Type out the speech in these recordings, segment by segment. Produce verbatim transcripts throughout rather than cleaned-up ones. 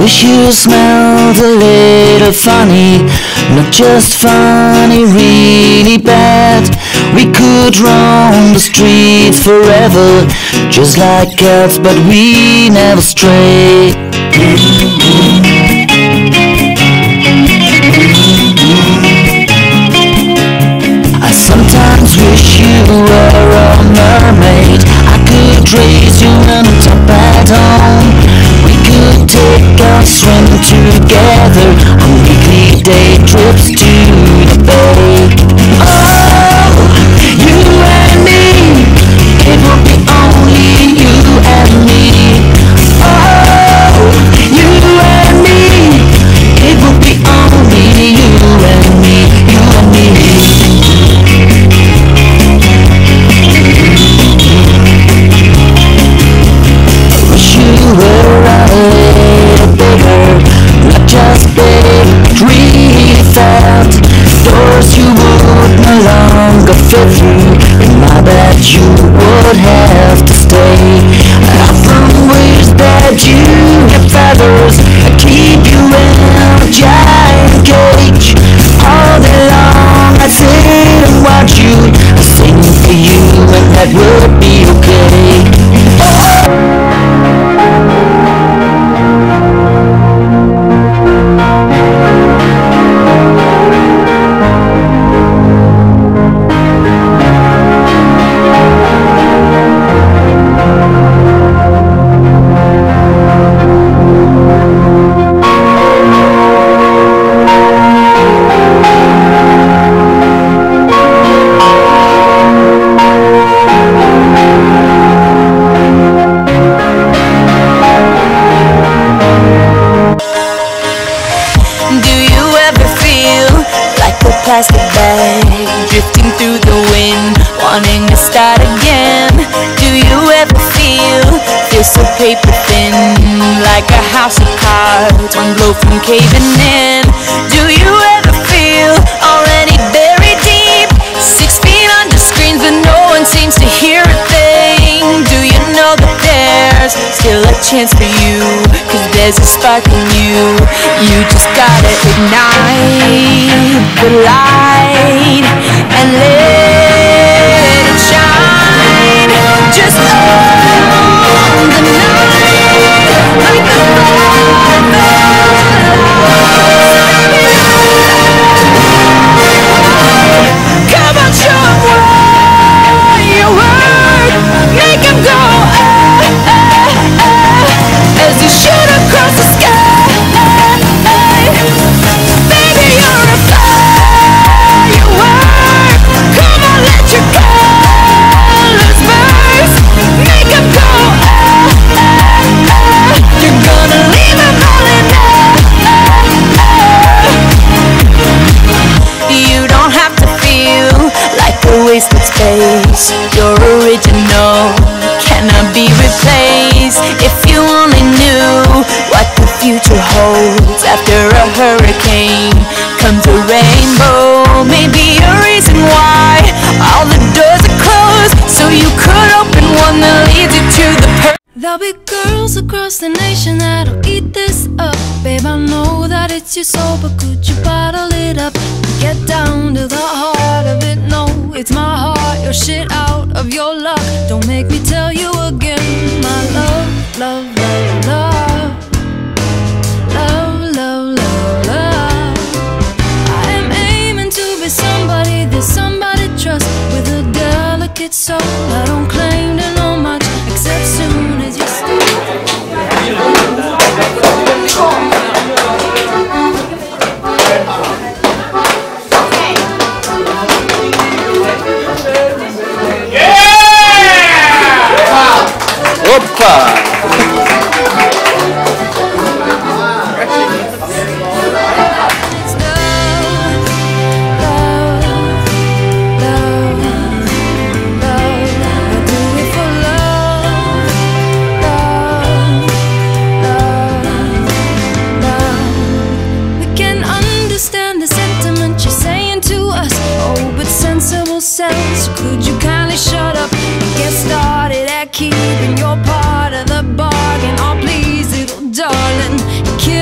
Wish you smelled a little funny, not just funny, really bad. We could roam the streets forever, just like cats, but we never stray. I sometimes wish you were a mermaid. I could raise you on top at home. We could take a swim together on weekly day trips to the bay. Oh, you and me, it would be only you and me. Oh, you and me, it would be only you and me, you and me. Fit through, and I bet you would have to stay. I often wish that you had feathers, I'd keep you in a giant cage. All day long I'd sit and watch you, I'd sing for you, and that would be okay. Oh! Plastic bag drifting through the wind, wanting to start again. Do you ever feel, feel so paper thin, like a house of cards, one blow from caving in? Do you ever feel already buried deep, six feet under screens but no one seems to hear a thing? Do you know that there's still a chance for you, cause there's a spark in you, you just gotta ignite the light and let it shine. Just own the night like the come on, show 'em what you work, make 'em go ah, ah, ah, as you shoot across the sky. Baby, you're a firework. Come on, let your colors burst. Make 'em go ah, ah, ah. You're gonna leave 'em all in ah, ah. You don't have to feel like a wasted space. You're original, cannot be replaced. If you only knew what the future holds, after a hurricane comes a rainbow. Maybe a reason why all the doors are closed, so you could open one that leads you to the per There'll be girls across the nation that'll eat this up. Babe, I know that it's your soul, but could you bottle it up? Get down to the heart of it. No, it's my heart, you're shit out of your luck. Don't make me tell you again, my love, love, love, love. Love, love, love, love. I am aiming to be somebody that somebody trusts, with a delicate soul. I don't claim to know much, except soon as you start. Opa! Could you kindly shut up and get started at keeping your part of the bargain? Oh please, little darling, kill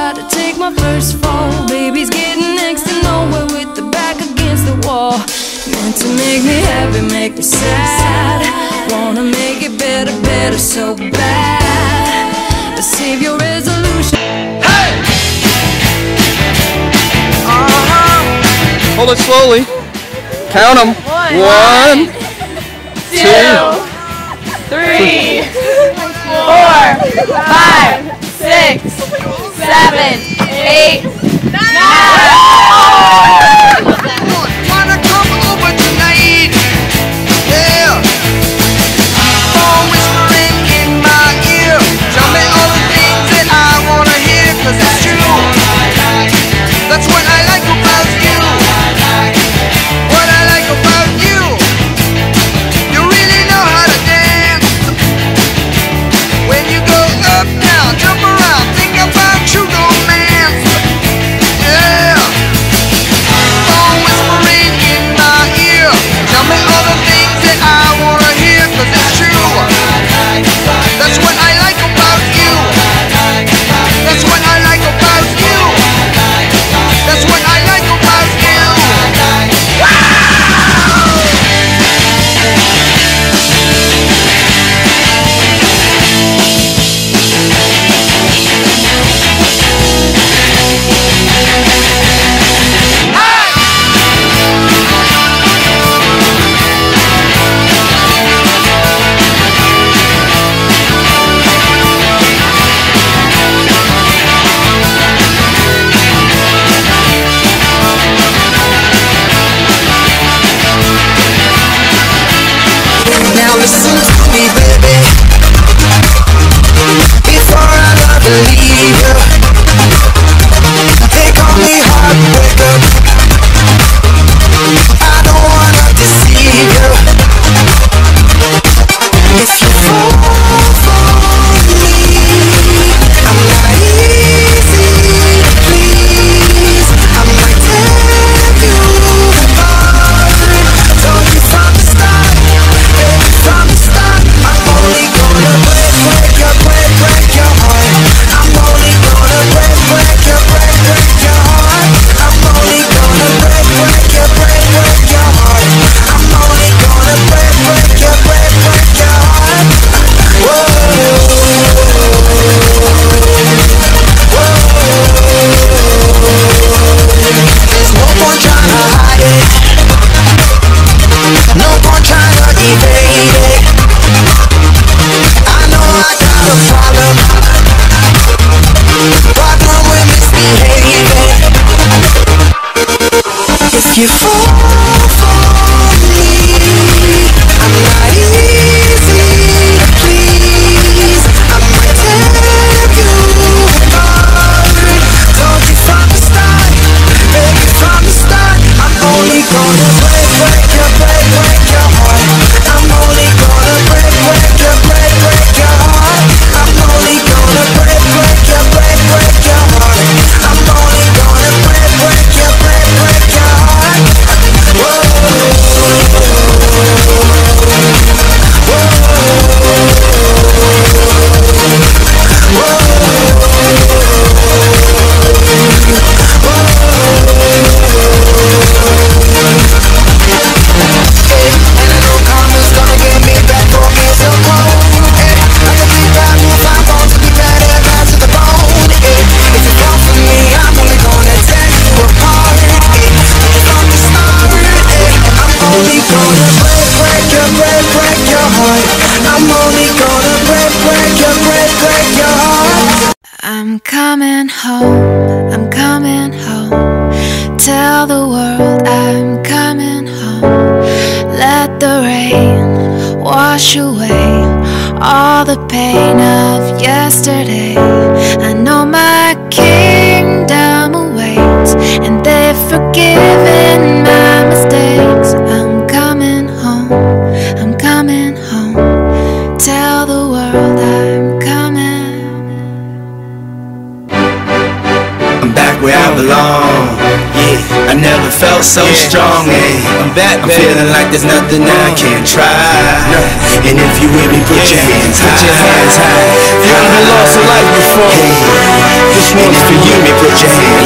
about to take my first fall. Baby's getting next to nowhere with the back against the wall. Meant to make me happy, make me sad. Wanna make it better, better, so bad. But save your resolution. Hey! Uh-huh. Hold it slowly. Count them. One, One two, three, four, five, six, seven, eight, nine. Wanna come over tonight? Yeah. Phone whispering in my ear. Tell me all the things that I wanna hear, 'cause it's true. That's what I like about you. What I like about you. You really know how to dance. When you go up, down, jump around, think about true romance. Yeah. Phone whispering in my ear. Tell me all the things that I wanna hear, 'cause it's true. That's what I like about you. That's what I like about you. That's what I like about you. Now listen to me, baby. Before I love and leave you, they call me heartbreaker. I don't wanna deceive you. If you fall for me, I'm not easy to please. I might tear you apart. Told you from the start, baby, from the start. I'm only gonna break, break your, break, break your heart. I'm only gonna break, break your, break, break your heart. I'm only gonna break, break your, break, break your heart. I'm only gonna break, break your, break, break your heart. Whoa. There's no point trying to hide it. No point trying to evade it. I know I got a problem. Problem with misbehaving. If you fall for me, I'm not easy to please. I might tear you apart. Told you from the start, baby, from the start. I'm only gonna break, break your, break, break your heart. I'm only gonna break, break your, break, break your heart. I'm only gonna break, break your, break, break your heart. I'm only gonna break, break your, break, break your heart. Whoa. And I know karma's gonna get me back for being so cold. I can be bad, move, I'm born to be bad and bad to the bone. If you fall for me, I'm only gonna tear you apart. From the start, I'm only gonna break, break your, break, break your heart. I'm only gonna break, break your, break, break your heart. I'm coming home, I'm coming home. Tell the world I'm coming home. Let the rain wash away all the pain of yesterday. I know my kingdom awaits, and they've forgiven my mistakes. I'm coming home, I'm coming home. Tell the world I'm coming. I'm back where I belong. Yeah, I never felt so yeah. strong. Yeah. I'm back, I'm baby. Feeling like there's nothing I can't try. And if you with me, put yeah. your hands high. Put your hands high. You haven't lost a life before. Yeah. Cause This And one's if for you you. hear me, put your hands